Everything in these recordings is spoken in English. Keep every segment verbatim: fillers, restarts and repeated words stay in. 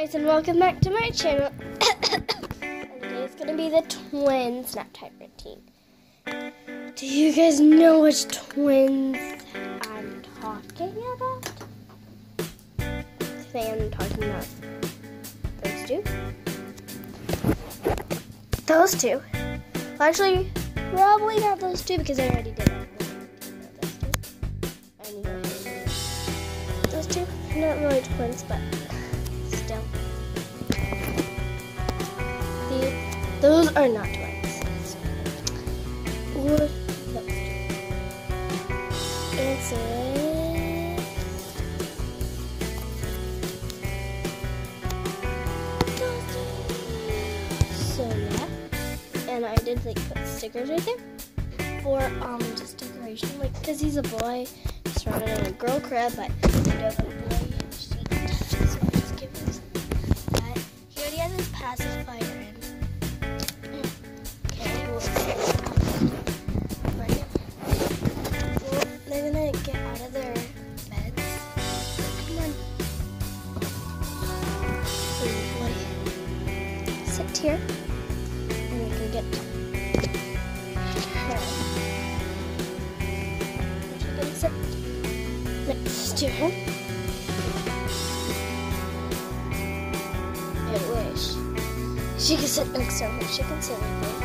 guys, and welcome back to my channel. And today is going to be the twins nap time routine. Do you guys know which twins I'm talking about? Today I'm talking about those two. Those two. Well, actually, probably not those two because I already did it. I know those two. Not really twins, but still. The, those are not twins. Or those two. Answer is those two. So yeah. And I did like put stickers right there for um just decoration, like because he's a boy, surrounded in a girl crib, but he does a boy sheet. So I just give him that. He already has his pacifier in. Okay, we'll see. Right. Well, they're gonna get out of their beds. Come on. Hey, boy. Sit here. And we can get her. She's gonna sit next to him. I wish she could sit next to him. She can sit right there.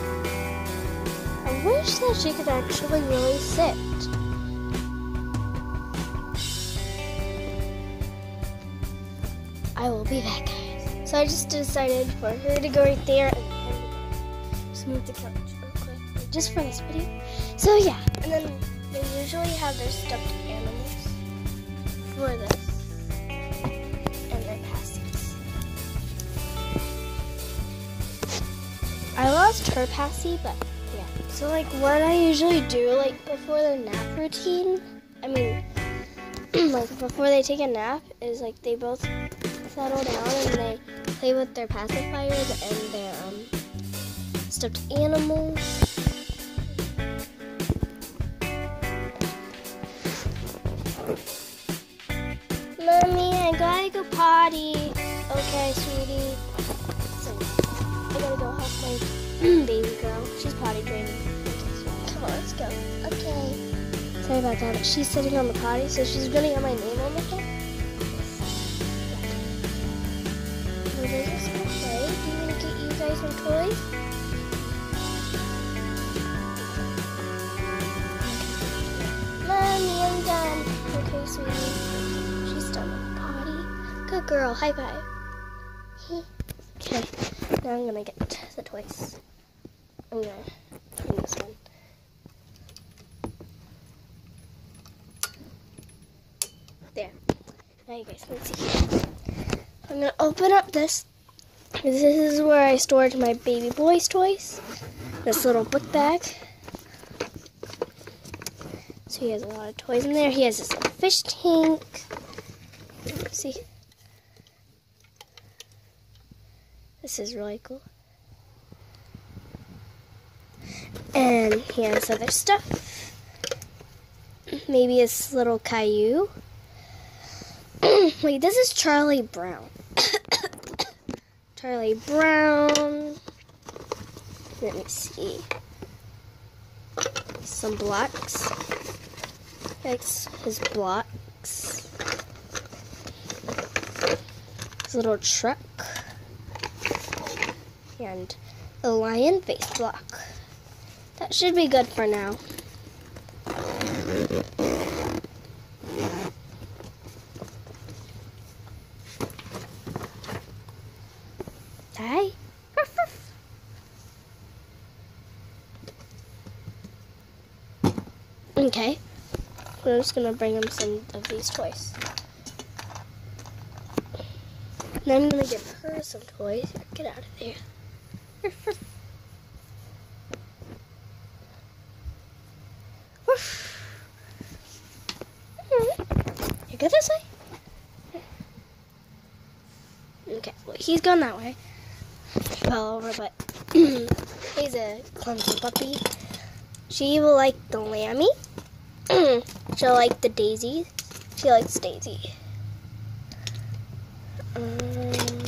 I wish that she could actually really sit. I will be back, guys. So I just decided for her to go right there and just move the couch real quick, just for this video. So yeah, and then they usually have their stuffed animals for this. And their passies. I lost her passy, but yeah. So like what I usually do like before the nap routine, I mean like before they take a nap is like they both settle down and they play with their pacifiers and their um stuffed animals. Mommy, I gotta go potty. Okay, sweetie. So, I gotta go help my baby girl. She's potty training. Come on, let's go. Okay. Sorry about that, but she's sitting on the potty, so she's gonna get my name on the thing. Well, they're just gonna play. Do you wanna get you guys some toys? Mommy, I'm done. Okay, sweetie. She's done with the potty. Good girl. High five. Okay. Now I'm gonna get the toys. I'm gonna clean this one. There. Now you guys can see. I'm gonna open up this. This is where I stored my baby boy's toys. This little book bag. So he has a lot of toys in there. He has this little fish tank. See? This is really cool. And he has other stuff. Maybe his little Caillou. Wait, this is Charlie Brown. Charlie Brown. Let me see. Some blocks. That's his blocks. His little truck. And a lion face block. That should be good for now. Hi. Okay. I'm just gonna bring him some of these toys. Then I'm gonna give her some toys. Get out of there. You go this way? Okay, well he's gone that way. Fell over, but he's a clumsy puppy. She will like the Lammy. She'll like the Daisy. She likes Daisy. Um,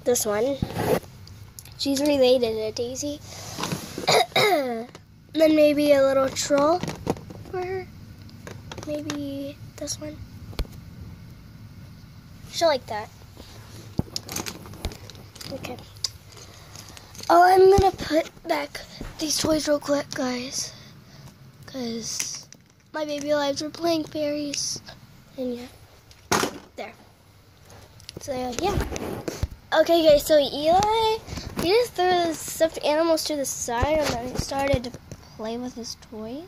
this one. She's related to Daisy. Then maybe a little troll for her. Maybe this one. She'll like that. Okay. Oh, I'm gonna put back these toys real quick, guys. Because my baby lives are playing fairies. And yeah. There. So yeah. Okay guys, so Eli, he just threw the stuffed animals to the side and then he started to play with his toys.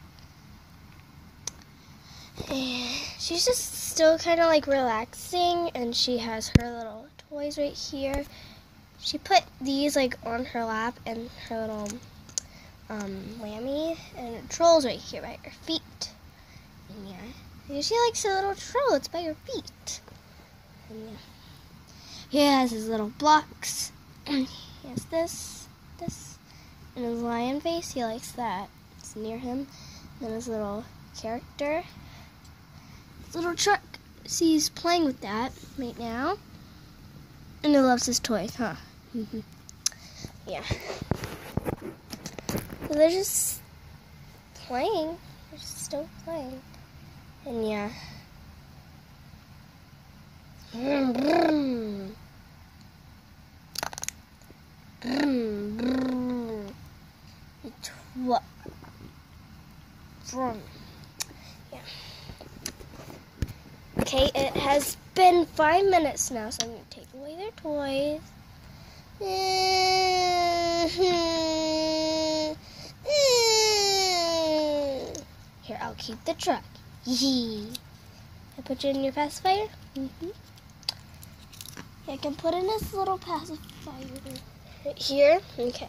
And she's just still kind of like relaxing, and she has her little toys right here. She put these like on her lap and her little um, lammy, and a troll's right here by her feet. And yeah, and she likes a little troll, it's by her feet. And yeah. He has his little blocks. He has this, this, and his lion face. He likes that. It's near him. And then his little character. His little truck. See, he's playing with that right now. And he loves his toys, huh? Mm-hmm. Yeah. So they're just playing. They're just still playing. And yeah. Brum, brum. Brum, brum. It's what? Brum. Yeah. Okay, it has been five minutes now, so I'm going to take away their toys. Here, I'll keep the truck. Yee. I put you in your pacifier? Mm-hmm. I can put in this little pacifier right here. Okay.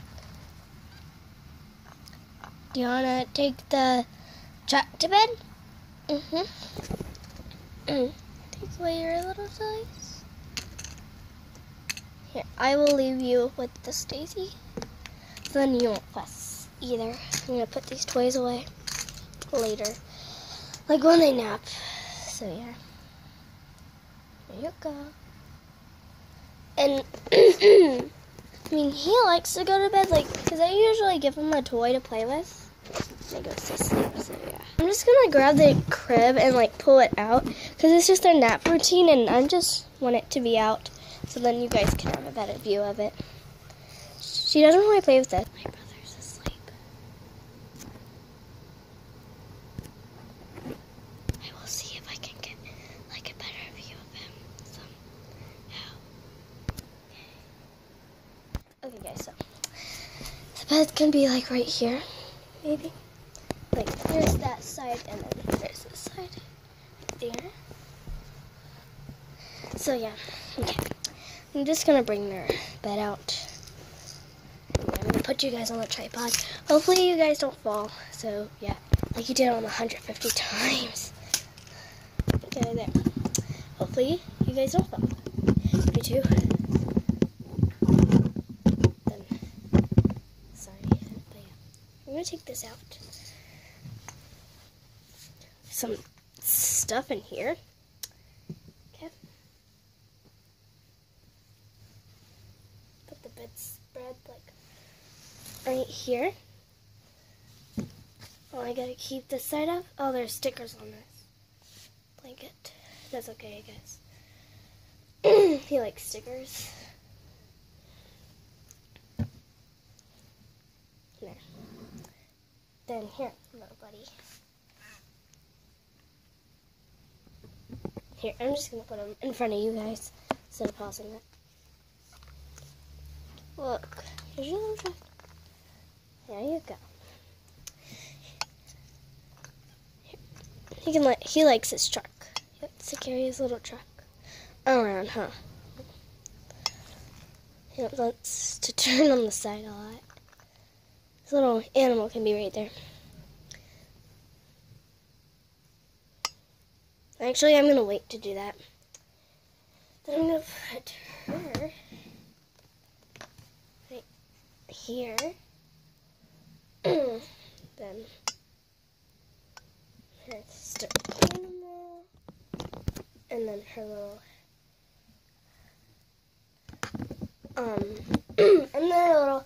Do you want to take the truck to bed? Mm-hmm. Take away your little toys. Here, I will leave you with this Daisy. So then you won't fuss either. I'm going to put these toys away later. Like when they nap. So yeah. There you go. And, I mean, he likes to go to bed, like, because I usually give him a toy to play with. And he goes to sleep, so yeah. I'm just going to grab the crib and, like, pull it out, because it's just their nap routine, and I just want it to be out, so then you guys can have a better view of it. She doesn't really play with it. My brother's asleep. I will see if I can get, like, a better view of him somehow. Okay, guys, so the bed can be like right here, maybe. Like there's that side and then there's this side there. So yeah, okay. I'm just gonna bring their bed out. I'm gonna put you guys on the tripod. Hopefully you guys don't fall. So yeah, like you did on one hundred fifty times. Okay, there. Hopefully you guys don't fall. You too. I'm going to take this out. Some stuff in here. Okay. Put the bedspread like right here. Oh, I gotta keep this side up. Oh, there's stickers on this blanket. That's okay, I guess. He likes stickers. There. Then here, little buddy. Here, I'm just going to put him in front of you guys instead of pausing it. Look, here's your little truck. There you go. Here. He can let, he likes his truck. He likes to carry his little truck around, huh? He wants to turn on the side a lot. This little animal can be right there. Actually, I'm going to wait to do that. Then I'm going to put her right here. Then her stuffed animal. And then her little um, and then our little,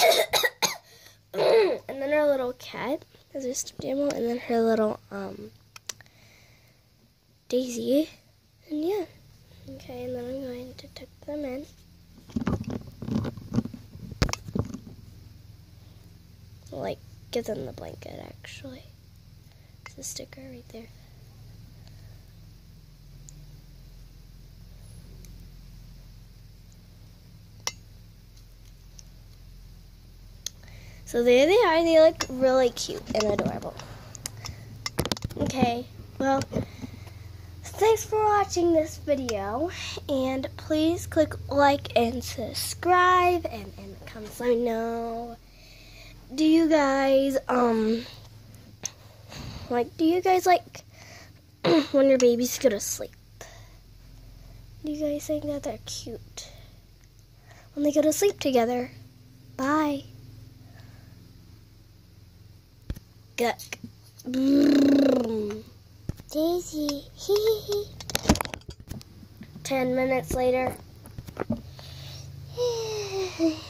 and then our little cat is a stuffed animal, and then her little, um, Daisy, and yeah. Okay, and then I'm going to tuck them in. Like, give them the blanket, actually. It's a sticker right there. So there they are. They look really cute and adorable. Okay, well, thanks for watching this video. And please click like and subscribe. And in the comments, let me know. Do you guys, um, like, do you guys like when your babies go to sleep? Do you guys think that they're cute when they go to sleep together? Bye. Guck. Daisy. Ten minutes later.